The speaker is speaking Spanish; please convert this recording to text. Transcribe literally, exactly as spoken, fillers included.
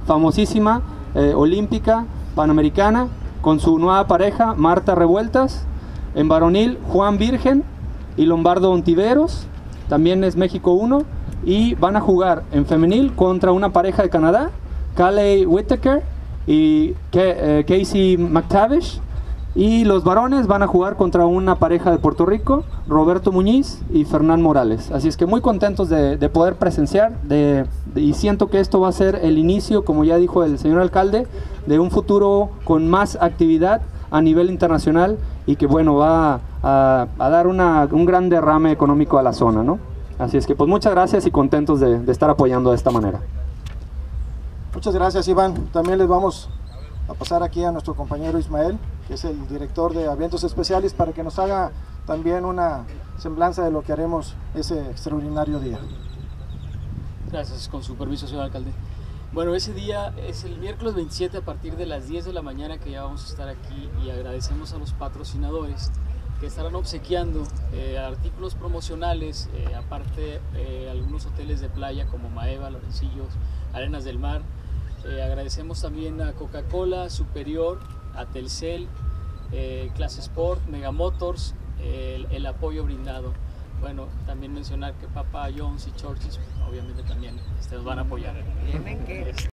famosísima, eh, olímpica, panamericana, con su nueva pareja, Marta Revueltas. En varonil, Juan Virgen y Lombardo Ontiveros, también es México uno. Y van a jugar en femenil contra una pareja de Canadá, Caley Whittaker y eh, Casey McTavish. Y los varones van a jugar contra una pareja de Puerto Rico, Roberto Muñiz y Fernán Morales. Así es que muy contentos de, de poder presenciar de, de, y siento que esto va a ser el inicio, como ya dijo el señor alcalde, de un futuro con más actividad a nivel internacional y que bueno, va a, a dar una, un gran derrame económico a la zona, ¿no? Así es que pues muchas gracias y contentos de, de estar apoyando de esta manera. Muchas gracias, Iván. También les vamos a pasar aquí a nuestro compañero Ismael, que es el director de eventos especiales, para que nos haga también una semblanza de lo que haremos ese extraordinario día. Gracias, con su permiso, señor alcalde. Bueno, ese día es el miércoles veintisiete a partir de las diez de la mañana que ya vamos a estar aquí, y agradecemos a los patrocinadores que estarán obsequiando eh, artículos promocionales, eh, aparte eh, algunos hoteles de playa como Maeva, Lorencillos, Arenas del Mar. Eh, agradecemos también a Coca-Cola, Superior, a Telcel, eh, Clase Sport, Mega Motors, eh, el, el apoyo brindado. Bueno, también mencionar que Papa John's y Church's obviamente también este, nos van a apoyar.